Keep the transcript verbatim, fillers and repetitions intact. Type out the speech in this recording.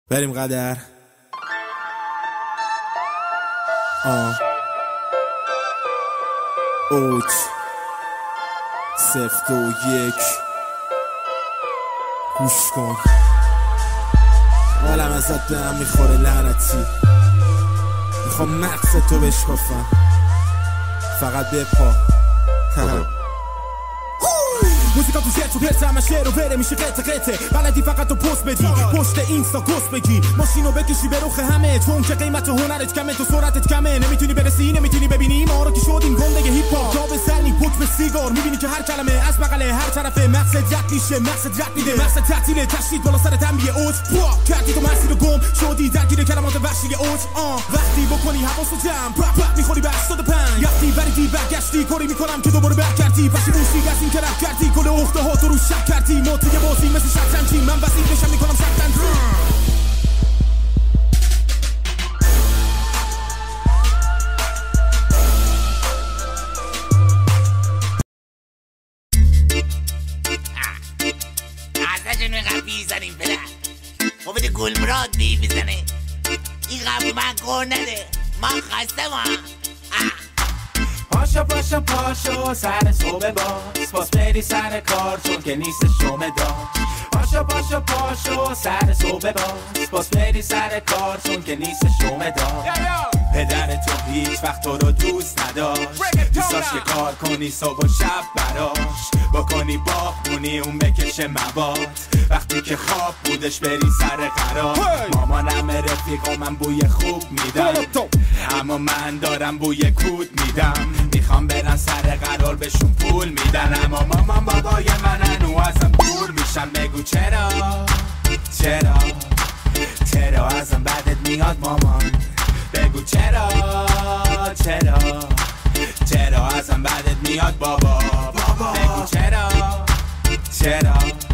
بریم قدر. آه اوج سفت و یک گوش کن، حالم ازت به هم میخوره لعنتی، میخوام مغز تو بشکافم، فقط بپا. موزیکا تو شرط و پرت همه شعر و بره میشه قطع قطعه، بلدی فقط تو پست بدی پشت اینستا گست بگی، ماشینو بکشی به رخ همه، چون که قیمت هنرت کمه تو سرعتت کمه، نمیتونی برسی نمیتونی ببینی ما رو که شدیم گنده هیپ هاپ، جا به سنی پک به سیگار، میبینی که هر کلمه از بغله هر طرفه مقصد رد میشه، مقصد رد میده، مقصد تعطیل تشدید بالا سر تنبیه اوج پا کردی تو مسیر گم شدی درگیر کلمات وحشی اوج. آه وقتی بکنی حواسو جمع پپ پپ میخوری به هشتاد و پنج، وقتی بریدی برگشتی کاری میکنم که دوباره برگردی، پشیمونی از این که رفت کردی کل اخته ها تو رو شک کردی، ما توی بازی مثل شطرنجی، من وزیر بشم میکنم شطرنج. ازشون اینقدر بیزنیم پدر ما بده گلمراد بی بزنه، این قبل من کار نده، من خسته ما. پاشا پاشا پاشا سر صبح باز باز بری سر کار چون که نیست شومه داشت، پاشا پاشا پاشا سر صبح باز باز بری سر کار چون که نیست شومه داشت، پدر تو هیچ وقت تو رو دوست نداشت، دوستاش که کار کنی صبح و شب براش بکنی باغ کنی اون بکشه مواد، وقتی که خواب بودش بری سر قرار، مامانم رفیق و من بوی خوب میدم، اما من دارم بوی کود میدم، میخوام برن سر قرار بهشون پول میدن، اما مامان بابای منن و ازم دور میشن، بگو چرا چرا چرا ازم بدت میاد مامان، بگو چرا چرا چرا ازم بدت میاد بابا، بابا بگو چرا چرا